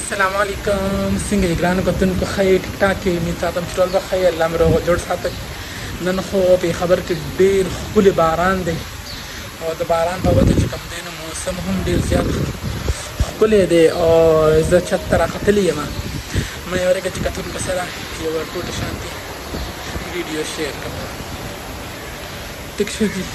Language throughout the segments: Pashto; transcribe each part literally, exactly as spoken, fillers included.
السلام علیکم. څنګه یې ګرانو کتونکو؟ ښه یې؟ ټیک ټاک یې؟ امید ساتم چې ټول به ښه یې. الله مې روغ جوړ ساتئ. نن خو په خبر کې ډېر ښکلی باران دی او د باران په وجه چې کوم دی نو موسم هم ډېر زیات ښکلی دی او زه چت ته راختلی یم. مه یې ورېږه چې کتونکو سره یوه ټوټه شانتې ویډیو شیر کړم. ټیک شو جي؟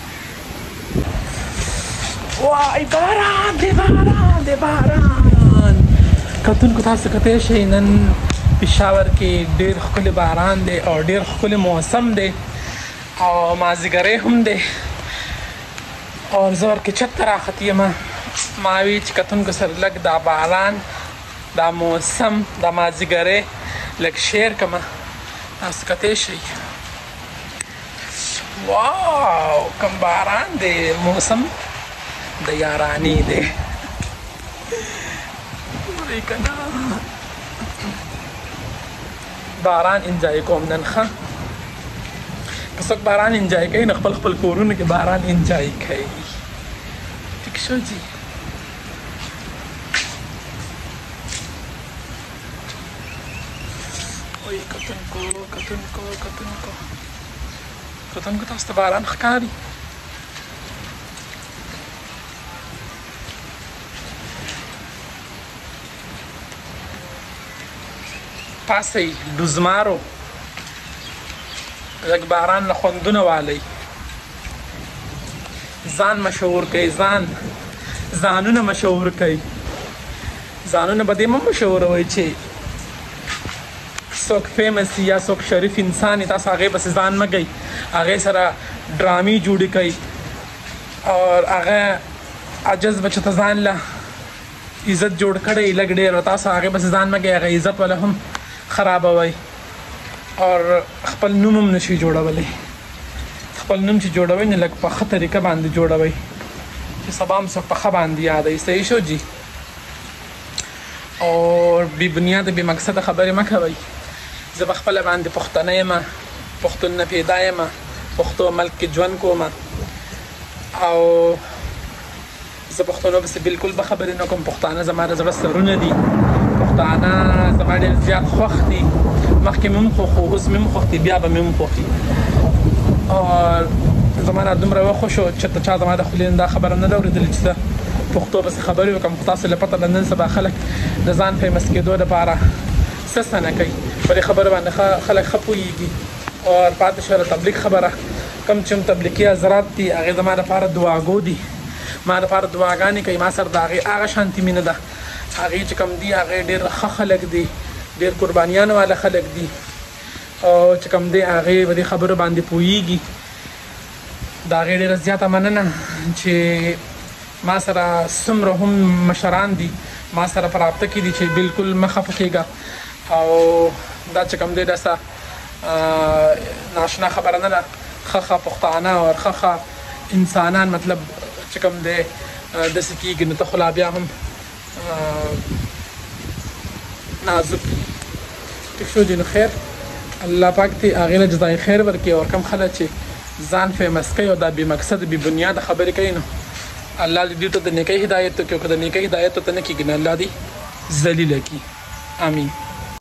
وای باران دی باران دی باران. کتونکو تاسو کتلی شئ نن پېښور کې ډېر ښکلی باران دی او ډېر ښکلی موسم دی او مازدیګری هم دی او زه ورکې چت ته راختې یم. ما وی چې کتونکو سره لږ دا باران دا موسم دا مازدیګری لږ شیر کړمه. تاسو کتلی شئ. واو کوم باران دی. موسم د یارانې دی. ګورئ که نه باران انجوای کوم نن. ښه که څوک باران انجوای کوي نو خپل خپل کورونو کې باران انجوای کوي. ټیک شو جي؟ وای کتونکو کتونکو کتونکو کتونکو تاسو ته باران ښکاري؟ پاسئ ډوزمارو لږ باران نه خوندونه والئ. ځان مشهور کوئ. ځان ځانونه مشهور کوئ. ځانونه به دې مه مشهوروئ چې څوک فیمس یا څوک شریف انسان یې تاسو هغې پسې ځان مه کوئ. هغې سره ډرامې جوړې کوئ او هغه عجز به چې ته ځان له عزت جوړ کړی لږ ډېر او تاسو هغې پسې ځان مه کوئ. هغه عزت والا هم خرابوئ او خپل نوم هم نشي جوړولی. خپل نوم چې جوړوئ نو لږ په ښه طریقه باندې جوړوئ چې سبا هم څوک په ښه باندې یادوي. صحیح شو جي؟ او بې بنیاده بې مقصده خبرې مه کوئ. زه په خپله باندې پښتنه یم، پښتون نه پیدا یم، پښتو ملک کې ژوند کوم او زه پښتنو پسې بلکل به خبرې نه کوم. پښتانه زما د زړه سرونه دي. پښتانه زما ډېر زیات خوښ دي. مخکې مې هم خوښ وو، اوس مې هم خوښ دي، بیا به مې هم خوښ دي. او زما نه دومره وخوښ و چې چا زما د خولې نه دا خبره نه ده اورېدلې چې زه پښتو پسې خبرې وکړم. خو تاسو له پته ده نن سبا خلک د ځان فیمس کېدو دپاره څه څه نه کوي. په دې خبره باندې خلک ښه پوهېږي او پاتې شوه د تبلیغ خبره. کوم چې هم تبلیغي حضرات دي هغې زما دپاره دعاګو دي، ما دپاره دعاګانې کوي. ما سره د هغې هغه شانتي مینه ده. هغې چې کوم دي هغې ډېر ښه خلک دي، ډېر قربانیانو والا خلک دي او چې کوم دی هغې په دې خبرو باندې پوهېږي. د هغې ډېره زیاته مننه چې ما سره څومره هم مشران دي ما سره په رابطه کې دي چې بلکل مه خفه کېږه او دا چې کوم دی داسې ناشنا خبره نه ده. ښه ښه پښتانه او ښه ښه انسانان مطلب چې کوم دی داسې کېږي نو ته خو لا بیا هم نازک. ټیک شو جي؟ نو خیر الله پاک دې هغې نه جزای خیر ورکړي او کوم خلک چې ځان فیمس کوي او دا بې مقصده بې بنیاده خبرې کوي نو الله دې دوی ته د نیکۍ هدایت وکړي او که د نیکۍ هدایت ورته نه کېږي نو الله دې ذلیله کړي. امین.